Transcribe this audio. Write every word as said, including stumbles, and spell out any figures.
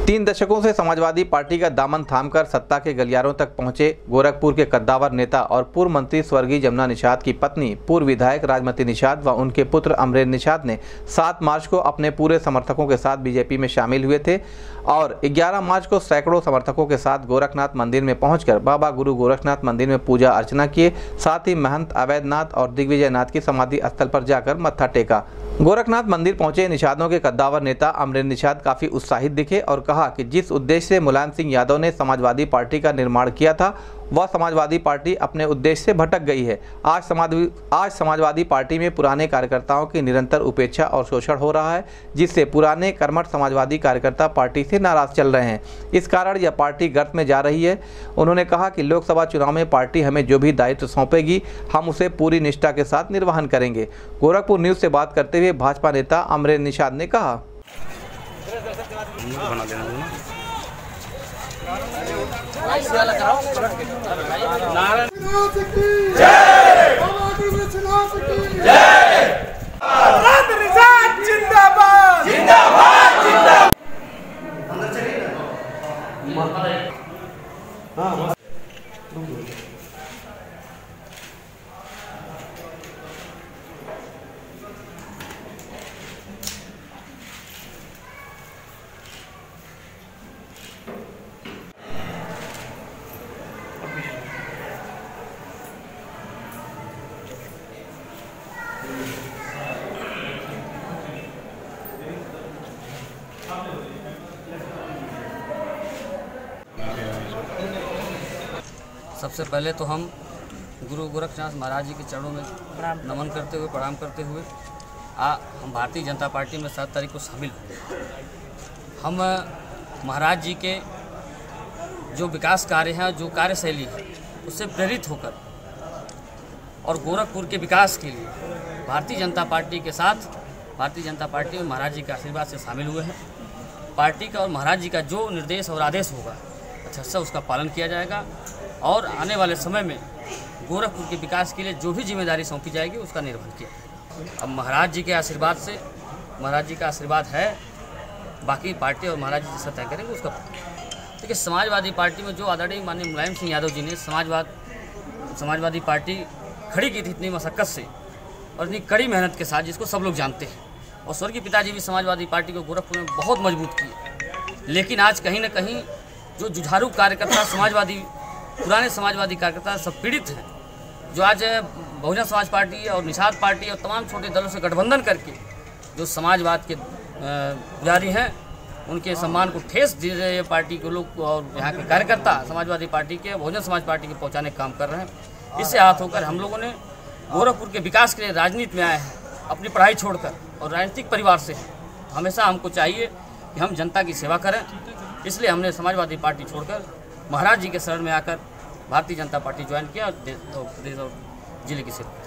तीन दशकों से समाजवादी पार्टी का दामन थामकर सत्ता के गलियारों तक पहुंचे गोरखपुर के कद्दावर नेता और पूर्व मंत्री स्वर्गीय जमुना निषाद की पत्नी पूर्व विधायक राजमती निषाद व उनके पुत्र अमरेंद्र निषाद ने सात मार्च को अपने पूरे समर्थकों के साथ बीजेपी में शामिल हुए थे और ग्यारह मार्च को सैकड़ों समर्थकों के साथ गोरखनाथ मंदिर में पहुंचकर बाबा गुरु गोरखनाथ मंदिर में पूजा अर्चना किए। साथ ही महंत अवैधनाथ और दिग्विजयनाथ की समाधि स्थल पर जाकर मत्था टेका। गोरखनाथ मंदिर पहुंचे निषादों के कद्दावर नेता अमरेंद्र निषाद काफी उत्साहित दिखे और कहा कि जिस उद्देश्य से मुलायम सिंह यादव ने समाजवादी पार्टी का निर्माण किया था वह समाजवादी पार्टी अपने उद्देश्य से भटक गई है। आज समाजवादी आज समाजवादी पार्टी में पुराने कार्यकर्ताओं की निरंतर उपेक्षा और शोषण हो रहा है, जिससे पुराने कर्मठ समाजवादी कार्यकर्ता पार्टी से नाराज चल रहे हैं। इस कारण यह पार्टी गर्त में जा रही है। उन्होंने कहा कि लोकसभा चुनाव में पार्टी हमें जो भी दायित्व सौंपेगी हम उसे पूरी निष्ठा के साथ निर्वहन करेंगे। गोरखपुर न्यूज से बात करते हुए भाजपा नेता अमरेंद्र निषाद ने कहा, सबसे पहले तो हम गुरु गोरखनाथ महाराज जी के चरणों में नमन करते हुए प्रणाम करते हुए आ हम भारतीय जनता पार्टी में सात तारीख को शामिल हुए। हम महाराज जी के जो विकास कार्य हैं, जो कार्यशैली है, उससे प्रेरित होकर और गोरखपुर के विकास के लिए भारतीय जनता पार्टी के साथ भारतीय जनता पार्टी में महाराज जी के आशीर्वाद से शामिल हुए हैं। पार्टी का और महाराज जी का जो निर्देश और आदेश होगा अच्छा से उसका पालन किया जाएगा और आने वाले समय में गोरखपुर के विकास के लिए जो भी जिम्मेदारी सौंपी जाएगी उसका निर्वहन किया जाएगा। अब महाराज जी के आशीर्वाद से महाराज जी का आशीर्वाद है, बाकी पार्टी और महाराज जी जैसा तय करेंगे उसका। देखिए, समाजवादी पार्टी में जो आदरणीय माननीय मुलायम सिंह यादव जी ने समाजवाद समाजवादी पार्टी खड़ी की थी इतनी मशक्क़त से और इतनी कड़ी मेहनत के साथ, जिसको सब लोग जानते हैं, और स्वर्गीय पिताजी भी समाजवादी पार्टी को गोरखपुर में बहुत मजबूत किए। लेकिन आज कहीं ना कहीं जो जुझारू कार्यकर्ता समाजवादी पुराने समाजवादी कार्यकर्ता सब पीड़ित हैं, जो आज बहुजन समाज पार्टी और निषाद पार्टी और तमाम छोटे दलों से गठबंधन करके जो समाजवाद के पुजारी हैं उनके सम्मान को ठेस दे रहे पार्टी के लोग और यहाँ के कार्यकर्ता समाजवादी पार्टी के बहुजन समाज पार्टी के पहुँचाने का काम कर रहे हैं। इससे हाथ होकर हम लोगों ने गोरखपुर के विकास के लिए राजनीति में आए हैं, अपनी पढ़ाई छोड़कर, और राजनीतिक परिवार से हमेशा हमको चाहिए कि हम जनता की सेवा करें। इसलिए हमने समाजवादी पार्टी छोड़कर महाराज जी के शरण में आकर भारतीय जनता पार्टी ज्वाइन किया और देश और जिले की सेवा।